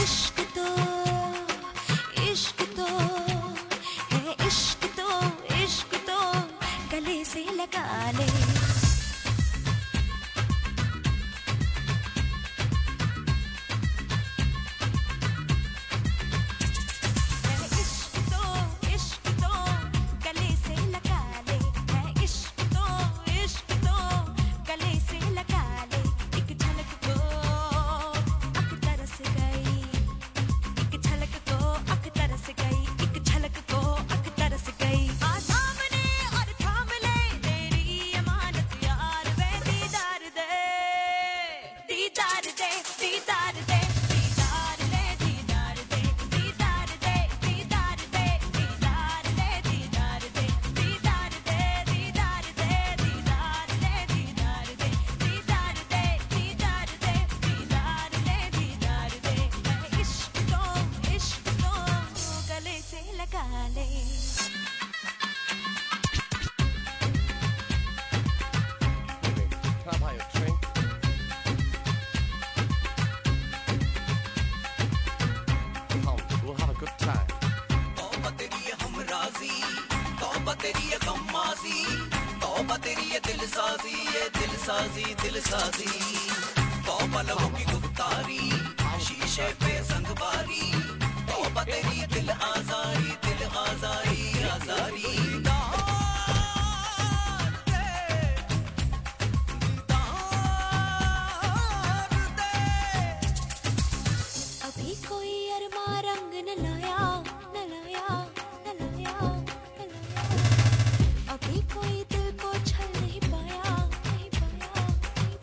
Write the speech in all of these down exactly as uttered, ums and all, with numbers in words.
इश्क तो इश्क तो है, इश्क तो इश्क तो गले से लगा ले। तेरी ये गम्माज़ी, तौबा तेरी ये दिलसाज़ी, ये दिलसाज़ी दिलसाज़ी, तौबा लबों की गुफ्तारी, शीशे पे संगबारी, तौबा तेरी ये दिल आज़ारी, दिल आज़ारी आज़ारी। अभी कोई अरमा रंग न लाया, न लाया, न लाया, न लाया। अभी कोई दिल को छल नहीं पाया, नहीं पाया, नहीं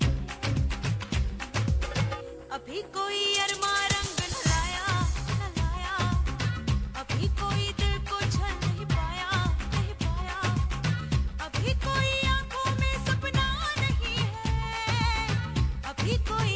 पाया। अभी कोई अरमा रंग न लाया, न लाया। अभी कोई दिल को छल नहीं पाया, नहीं पाया। अभी कोई आंखों में सपना नहीं है, अभी कोई